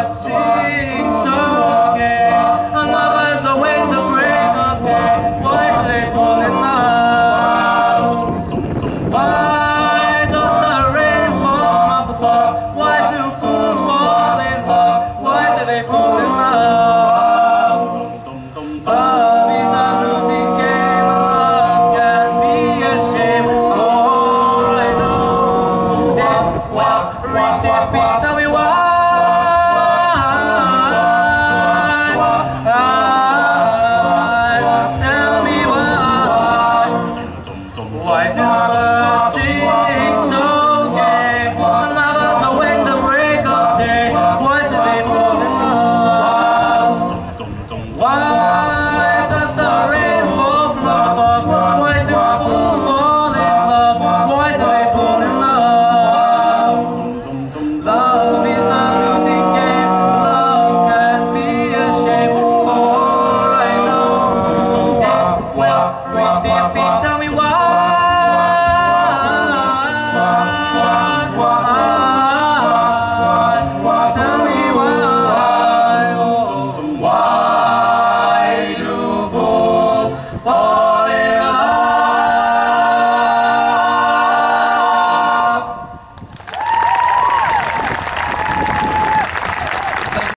bird sings okay. And lovers await the break of day. Why do they fall in love? Why does the rain fall up above? Why do fools fall in love? Why do they fall in love? Love is a losing game, and love can be a shame. All I know is what reached it beats. Tell me why. Tell me why. Why do birds sing so gay? And lovers await the break of day. Why do they fall in love? Why?